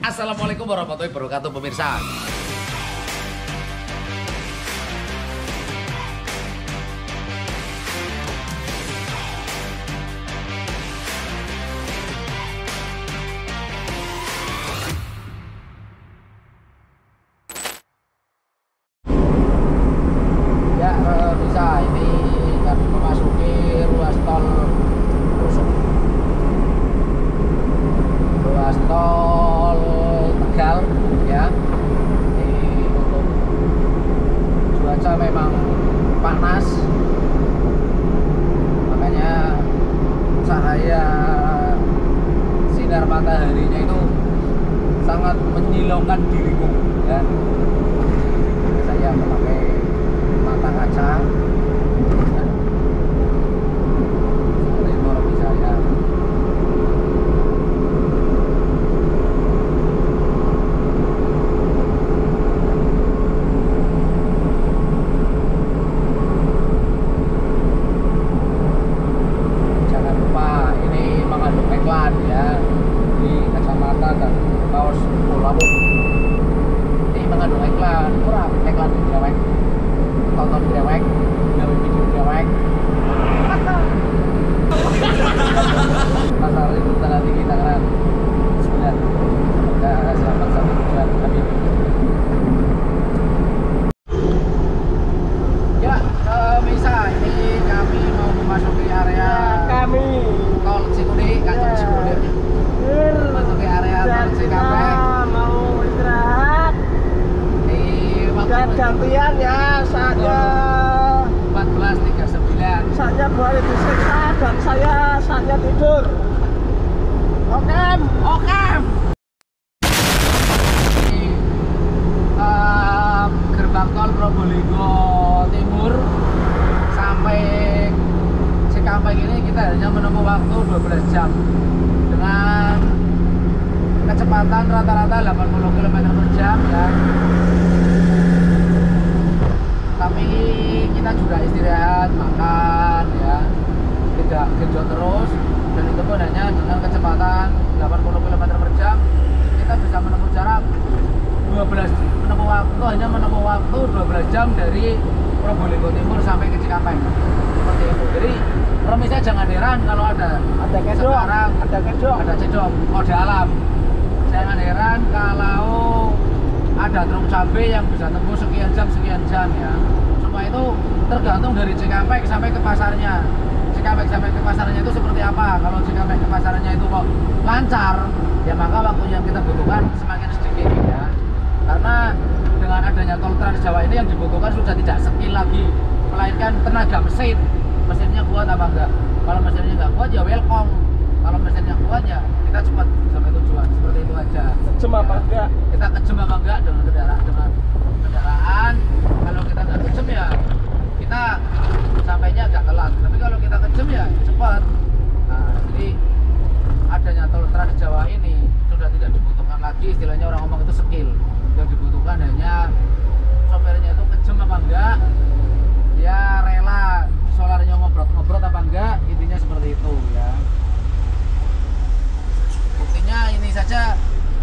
Assalamualaikum warahmatullahi wabarakatuh pemirsa. Ya bisa, ini kami memasuki ruas tol Rusuk, ruas tol Tegal ya. Ini untuk cuaca memang panas, makanya cahaya sinar mataharinya itu sangat menyilaukan diriku ya. Saya memakai mata kaca ya. Seperti itu bisa ya. Jangan lupa ini mengandung iklan ya, di kacamata dan kaos bola. Ini mengandung iklan, murah iklan dewek, tonton dewek, dapat video dewek. Pasar itu Tanah Tinggi Tangerang 9. Semoga selamat sampai tujuan. Amin. Ya, Misa, ini kami mau memasuki area tol Cikuni, kantor Cikuni. Memasuki area tol Cikampek. Mau istirahat Di waktu dan gantian ya, saatnya 14.39. saatnya boleh disiksa dan saya saatnya tidur. Oke. Ini gerbang tol Probolinggo Timur sampai Cikampek ini kita hanya menempuh waktu 12 jam dengan kecepatan rata-rata 80 km per jam ya. Tapi kita juga istirahat, makan ya, tidak genjot terus, dan itu pun hanya dengan kecepatan 80 km per jam kita bisa menempuh jarak 12 menempuh waktu 12 jam dari Probolinggo Timur sampai ke Cikampek. Seperti itu. Jadi pemirsa jangan heran kalau ada kedok, sekarang ada cedok kode alam. Jangan heran kalau ada truk cabai yang bisa tembus sekian jam ya. Semua itu tergantung dari Cikampek sampai ke pasarnya. Cikampek sampai ke pasarnya itu seperti apa? Kalau Cikampek ke pasarnya itu kok lancar, ya maka waktu yang kita butuhkan semakin sedikit ya. Karena dengan adanya tol Trans Jawa ini yang dibutuhkan sudah tidak skill lagi, melainkan tenaga mesin. Mesinnya kuat apa enggak? Kalau mesinnya nggak kuat ya welcome. Kalau mesinnya kuat ya kita cepat sampai tujuan. Seperti itu aja. Kejem apa enggak? Kita kejem apa enggak dengan kendaraan. Kalau kita nggak kejem ya kita sampainya agak telat. Tapi kalau kita kejem ya cepat. Nah, jadi adanya tol Trans Jawa ini sudah tidak dibutuhkan lagi, istilahnya orang ngomong itu skill. Yang dibutuhkan hanya sopirnya itu kejem apa enggak, dia rela solarnya ngobrol apa enggak, intinya seperti itu ya. Buktinya ini saja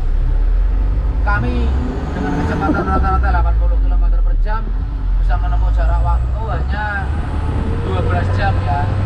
kami dengan kecepatan rata-rata 80 km per jam bisa menempuh jarak waktu hanya 12 jam ya.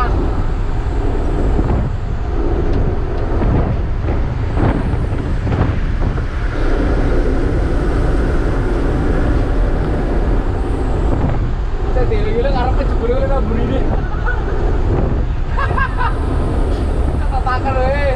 Mas. Saya dile-dile karepnya jebule kena burine. Kata takar we.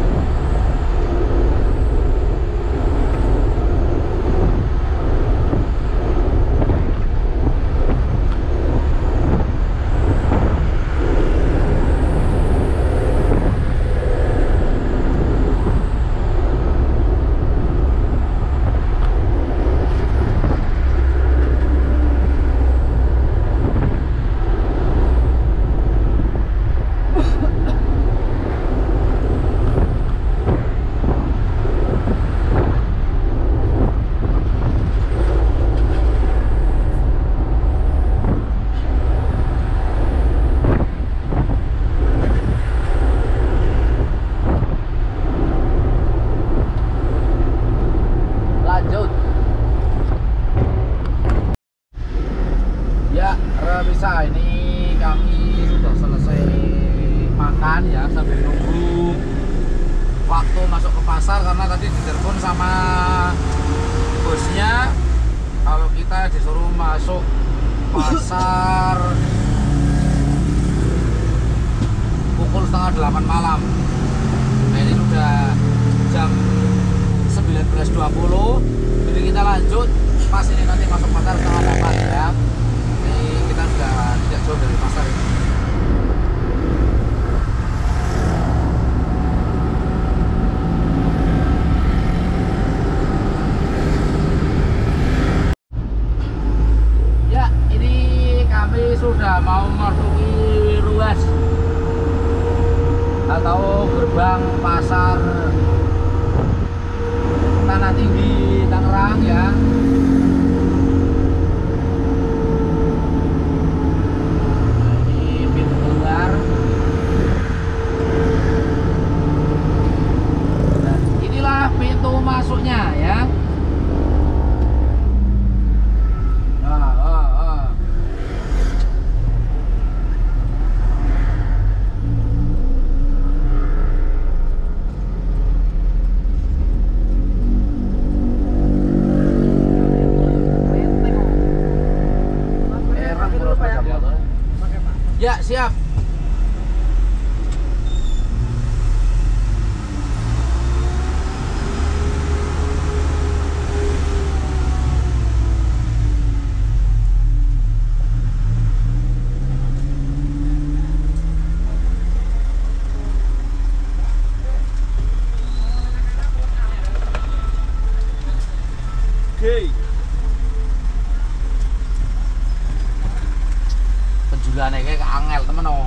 Lanjut. Ya, Remisa, ini kami sudah selesai makan ya sambil nunggu waktu masuk ke pasar karena tadi ditelepon sama bosnya kalau kita disuruh masuk pasar pukul setengah 8 malam. Nah ini sudah jam 19.20, jadi kita lanjut pas ini nanti masuk pasar setengah 8 ya. Ini kita sudah tidak jauh dari pasar ini. Ya, ini kami sudah mau memasuki ruas atau gerbang pasar Tanah Tinggi Tangerang ya. Ini pintu keluar. Dan inilah pintu masuknya ya. Ya, siap. Oke. Penjulannya kayak angel temen oh.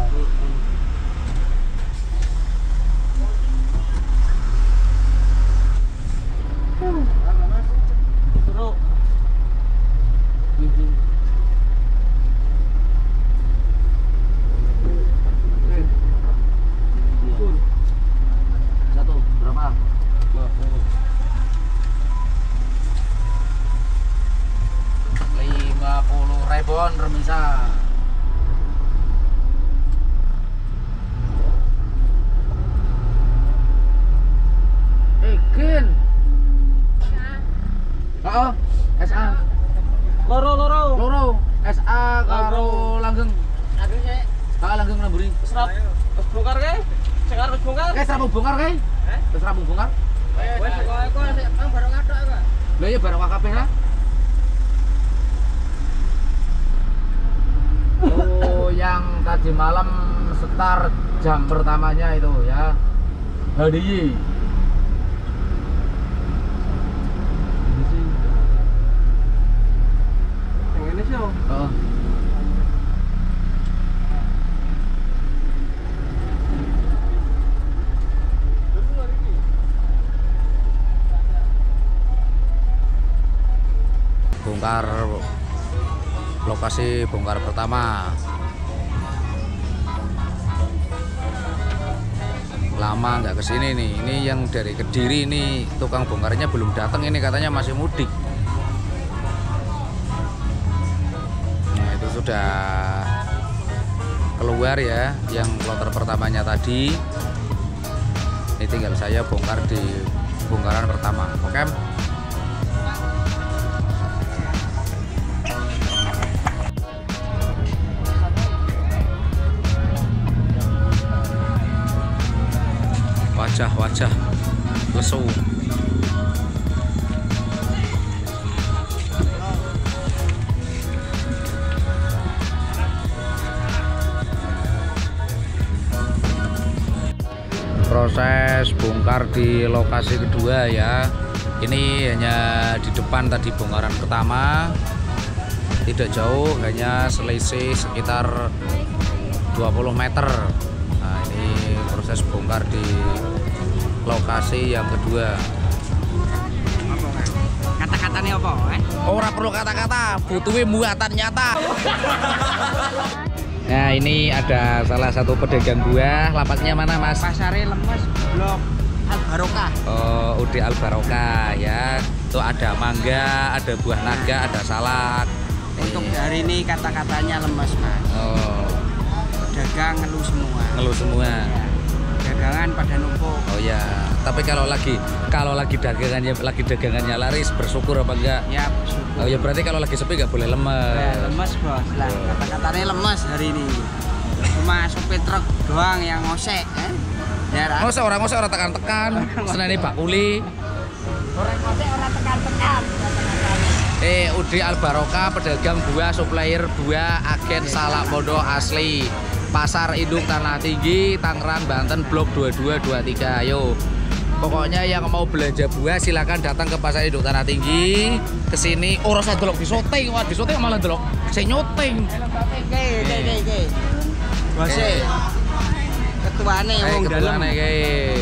Bro. Satu berapa? 50.000 Remisa. Gen. Oh, SA. Loro. SA karo langgeng. Langgeng Lamburi. Wis bongkar kae? Sing arep bongkar? Wis rampung bongkar kae? Wis rampung bongkar? Wis kok sik bareng atok kok. Lah ya bareng kabeh lah. Oh, yang tadi malam setar jam pertamanya itu ya. HDY. Yang ini sih. Oh. Bongkar lokasi bongkar pertama. Lama nggak kesini nih. Ini yang dari Kediri ini tukang bongkarnya belum datang, ini katanya masih mudik. Nah itu sudah keluar ya, yang kloter pertamanya tadi. Ini tinggal saya bongkar di bongkaran pertama. Oke. Wajah lesu. Proses bongkar di lokasi kedua ya. Ini hanya di depan tadi bongkaran pertama, tidak jauh, hanya selisih sekitar 20 meter. Nah, ini proses bongkar di lokasi yang kedua. Kata-katanya apa? Ora perlu kata-kata, butuhnya muatan nyata. Nah, ini ada salah satu pedagang buah. Lapaknya mana, Mas? Pasare Lemes, Blok Al Barokah. Oh, UD Al Barokah ya. Tuh ada mangga, ada buah naga, ada salak. Untuk hari ini kata-katanya lemes, Mas. Oh, Dagang ngeluh semua. ngeluh semua. Ya. Dagangan pada numpuk. Oh ya, tapi kalau lagi dagangannya laris, bersyukur apa enggak? Ya, bersyukur. Oh ya, berarti kalau lagi sepi nggak boleh lemes. Ya, lemes, Bos. Lah, kata-katanya lemes hari ini. Cuma supir truk doang yang ngosek, Ya, Ngosek orang tekan-tekan, seneni bakuli. orang ngosek orang tekan-tekan. UD Al Barokah, pedagang buah, supplier buah, agen salak pondok asli. Pasar Induk Tanah Tinggi, Tangerang, Banten, Blok 2223. Ayo. Pokoknya yang mau belanja buah silakan datang ke Pasar Induk Tanah Tinggi. Kesini, oh rasa delok disoting, wah disoting malah delok. Saya nyoting. Oke. Bose. Ketuane wong dalem. Ketuane kae.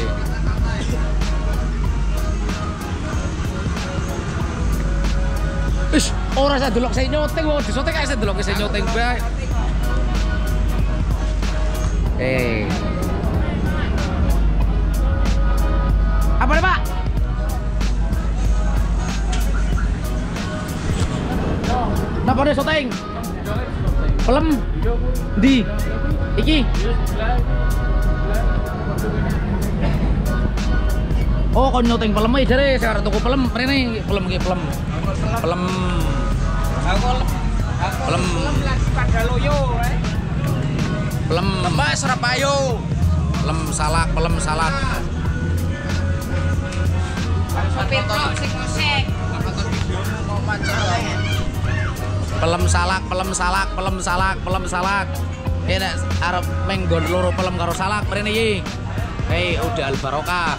Ish, ora saya delok saya nyoting, wong disoting kae saya delok saya nyoting bae. Apa nih, Pak? Napa nih syuting? Film di iki. Oh, kon nyuting film iki jare sekarang tuku film mrene film iki film. Film. Aku Film lagi pada loyo, Film Lemes Surabayo. Film salak. Supir truk sing ngosek. Nonton video mau macet. Film salak. Ini arep menggon loro film karo salak mrene iki. Hei, udah Al Barokah.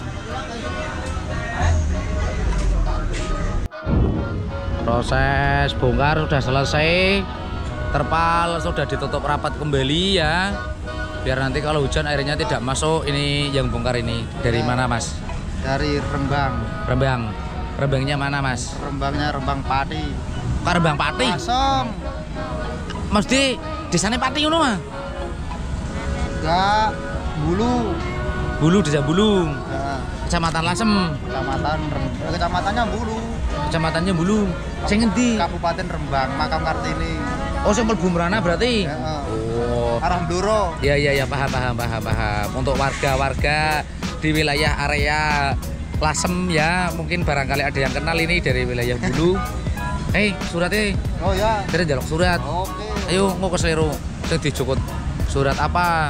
Proses bongkar sudah selesai. Terpal sudah ditutup rapat kembali ya. Biar nanti kalau hujan airnya tidak masuk. Ini yang bongkar ini dari mana, Mas? Dari Rembang. Rembangnya mana, Mas? Rembangnya Rembang Pati. Rembang Pati. Kosong. Mesti desane Pati ngono mah. Enggak. Bulu. Desa Bulu. Ya, Kecamatan Lasem. Kecamatannya Bulu. Kecamatannya Bulu. Sing ngendi? Kabupaten Rembang, Makam Kartini. Oh, sing mlebu Merana berarti. Ya, Oh. arah Bluro. Ya, paham. Untuk warga-warga di wilayah area Lasem ya, mungkin barangkali ada yang kenal ini dari wilayah Bulu. Suratnya. Oh ya. Kira jaluk surat. Oke. Ayo mau ke Selero. Sing dijukut. Surat apa?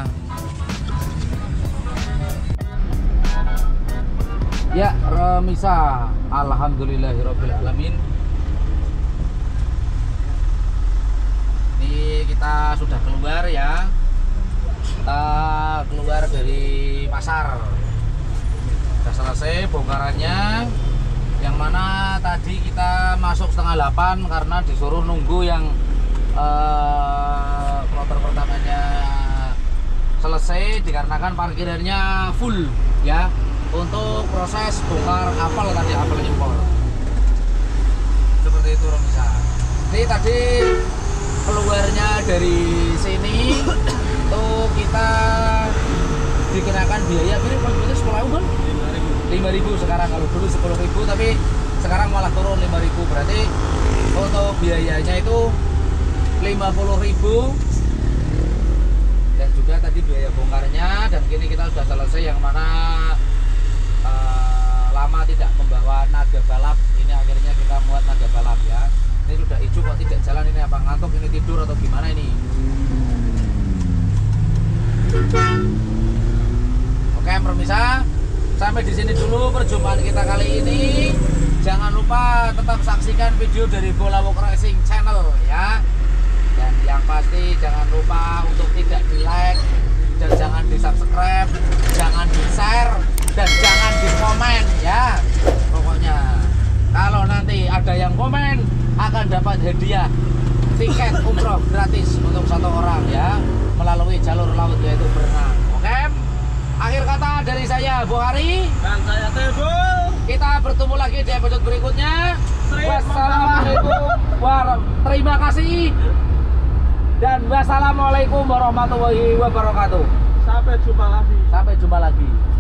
Ya, remisa. Alhamdulillahirabbil alamin. Ini kita sudah keluar ya. Kita keluar dari pasar. Sudah selesai bongkarannya. Yang mana tadi kita masuk setengah 8 karena disuruh nunggu yang kloter pertamanya selesai dikarenakan parkirannya full ya untuk proses bongkar apel impor. Seperti itu Romisa. Ini tadi keluarnya dari sini tuh kita dikenakan biaya ini kalau itu 10.000 kan? 5.000 sekarang, kalau dulu 10.000 tapi sekarang malah turun 5.000, berarti untuk biayanya itu 50.000 dan ganti biaya bongkarnya, dan kini kita sudah selesai yang mana lama tidak membawa naga balap. Ini akhirnya kita muat naga balap ya. Ini sudah hijau kok tidak jalan, ini apa ngantuk, ini tidur atau gimana ini? Oke pemirsa, sampai di sini dulu perjumpaan kita kali ini. Jangan lupa tetap saksikan video dari Bolawok Racing Channel ya. Dan yang pasti jangan lupa untuk tidak di like dan jangan di subscribe, jangan di share dan jangan di komen ya. Pokoknya kalau nanti ada yang komen akan dapat hadiah tiket umroh gratis untuk 1 orang ya, melalui jalur laut yaitu berenang. Oke, akhir kata dari saya Bohari Dan saya Tebul. Kita bertemu lagi di episode berikutnya. Wassalamualaikum, terima kasih, dan wassalamualaikum warahmatullahi wabarakatuh. Sampai jumpa lagi. Sampai jumpa lagi.